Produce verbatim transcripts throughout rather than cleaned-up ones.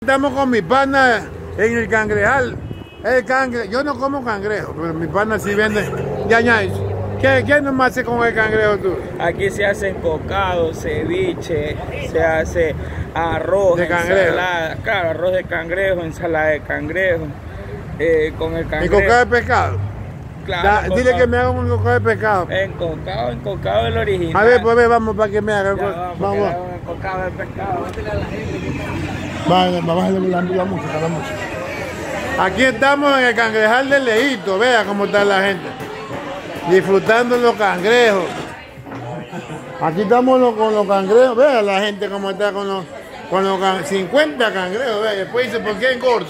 Estamos con mi pana en el cangrejal. El cangre... Yo no como cangrejo, pero mi pana sí vende. Ya, ya. ¿Qué, ¿Qué nomás hace con el cangrejo tú? Aquí se hace cocado, ceviche, se hace arroz, de cangrejo. Ensalada, claro, arroz de cangrejo, ensalada de cangrejo, eh, con el cangrejo. ¿Y cocado de pescado? Claro, da, dile que me haga un cocado de pescado. Encocado, encocado el original. A ver, pues ver, vamos para que me haga. Ya, vamos, vamos. Encocado de pescado. Vale, vamos a darle la, la música, la música. Aquí estamos en el cangrejal del Lejito, vea cómo está la gente. Disfrutando los cangrejos. Aquí estamos los, con los cangrejos, vea la gente cómo está con los, con los can, cincuenta cangrejos, vea. Después dice, ¿por qué engordo?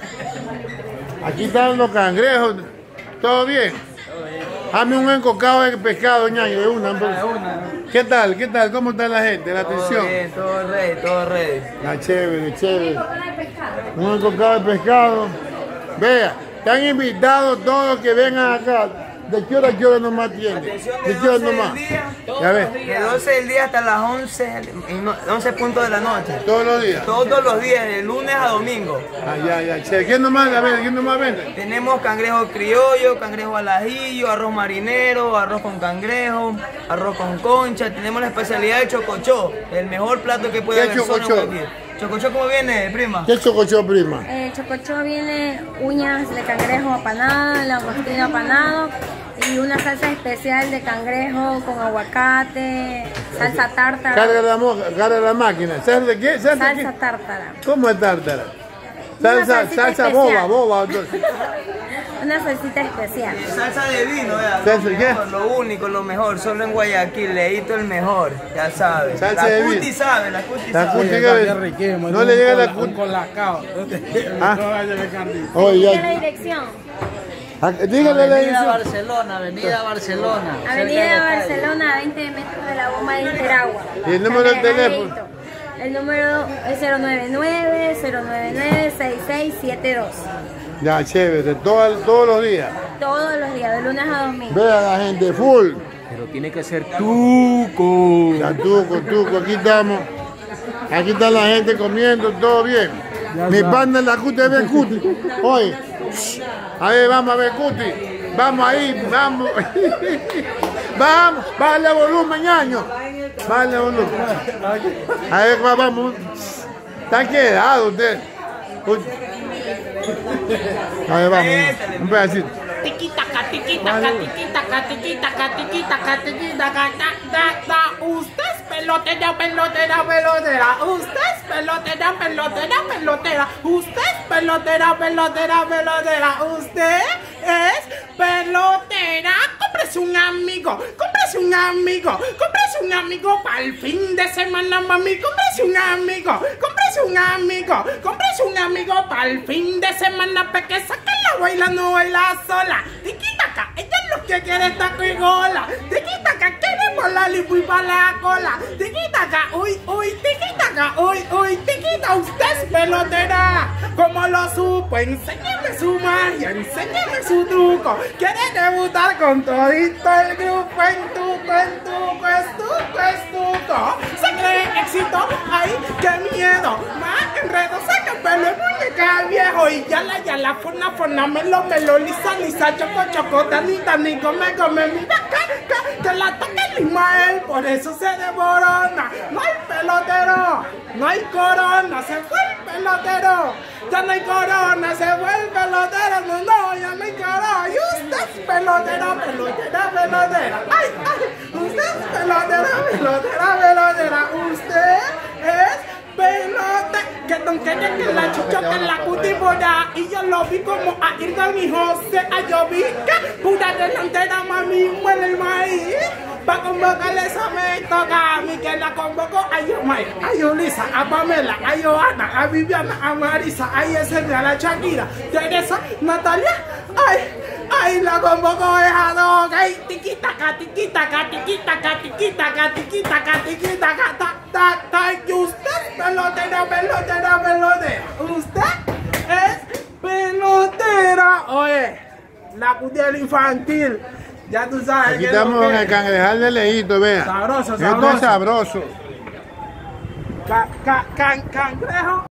Aquí están los cangrejos, ¿todo bien? Hazme un encocado de pescado, ñaño, de una. De una. ¿Qué tal? ¿Qué tal? ¿Cómo está la gente? La atención. Todo bien, todo ready, todo ready. La chévere, chévere. Un encocado de pescado. Vea, están invitados todos que vengan acá. ¿De qué hora a qué hora nomás tienen? ¿De qué hora nomás? Ya ves. De doce del día hasta las once, once puntos de la noche. ¿Todos los días? Todos los días, de lunes a domingo. Ah, ya, ya, chévere. ¿Quién nomás? A ver, ¿quién nomás vende? Tenemos cangrejo criollo, cangrejo al ajillo, arroz marinero, arroz con cangrejo, arroz con concha. Tenemos la especialidad de chocochó, el mejor plato que puede haber en zona Guayaquil. ¿Chocochó cómo viene, prima? ¿Qué es chocochó, prima? Eh, chocochó viene uñas de cangrejo apanada, langostino apanado y una salsa especial de cangrejo con aguacate, salsa tártara. Carga la, carga la máquina. ¿Salsa de qué? ¿Salsa, salsa qué? tártara. ¿Cómo es tártara? Salsa, salsa boba, boba. Una salsita especial. Salsa de vino, ¿verdad? ¿Salsa lo, qué? mejor, lo único, lo mejor, solo en Guayaquil, Lejito el mejor, ya sabes. Salsa la de cuti vino. sabe, la cuti La sabe. cuti que no le llega la cuti. Con la cao. ¿Ah? Oye, la dirección. Dígale la Avenida dirección. Barcelona, Avenida Barcelona. Avenida Barcelona, a veinte metros de la bomba de Interagua. ¿Y el número del teléfono? El número es cero nueve nueve, cero nueve nueve, seis seis siete dos. Ya, chévere, todo, todos los días. Todos los días, de lunes a domingo. Vea la gente, full. Pero tiene que ser tuco. Ya, tuco, tuco, aquí estamos. Aquí está la gente comiendo, todo bien. Ya mi pana en la cuti, ve cuti. Oye, a ver, vamos a ver cuti. Vamos ahí, vamos. Vamos, bájale volumen, ñaño. Bájale volumen. A ver, vamos. Está quedado usted. A ver, vamos. Un pedacito. Tiquitaca, tiquitaca, tiquitaca, tiquitaca, tiquitaca, tiquitaca, ta, ta, ta. Usted es pelotera, pelotera, pelotera. Usted es pelotera, pelotera, pelotera. Usted es pelotera, pelotera, pelotera. Usted es pelotera. Cómprese un amigo, cómprese un amigo, cómprese un amigo para el fin de semana, mami. Cómprese un amigo, cómprese un amigo, cómprese un amigo para el fin de semana. Para que saque la baila, no baila sola. Tiquitaca, ella es lo que quiere taco y gola. Tiquitaca, quiere volar y fui para la cola. Tiquitaca, uy, uy, tiquitaca, uy, uy, tiquita. Usted es pelotera, ¿cómo lo supo? Enséñeme su magia, enséñeme su truco. Quiere debutar con todito el grupo en tuco, en tuco, es tuco, es tuco. Se cree éxito, ay, qué miedo. Más enredo, saca el pelo, es muñeca viejo. Y ya la, ya la, fona, fona, melo, melo, lisa, lisa, choco, choco, dani, dani, come, come, mira, que, que, que la toca el Ismael, por eso se devorona. No hay pelotero, no hay corona, se fue el pelotero. Ya no hay corona, se fue el pelotero, no, no, ya no hay corona. Y usted es pelotera, pelotera, pelotera. Ay, ay, usted es pelotera, pelotera, pelotera. Usted es pelotera. Que don quería que la chucha que la cutibora. Y yo lo vi como a Irgan y José. A yo vi que pura delantera, mami, muele el maíz. Pa' convocarle esa me toca a mí que la convocó a Yomay, a Yulisa, a Pamela, a Johanna, a Viviana, a Marisa, a Yesenia, a la Shakira, Teresa, Natalia, ay, ay, la convocó a Doga, ay, tiquitaca, tiquitaca, tiquitaca, tiquitaca, tiquitaca, tiquitaca, ta, ta, ta, y usted es pelotera, pelotera, pelotera, usted es pelotera, oye, la cutia infantil. Ya tú sabes. Aquí estamos en el cangrejal de Lejito, vea. Sabroso, Esto sabroso. es sabroso. Ca, ca, can, cangrejo.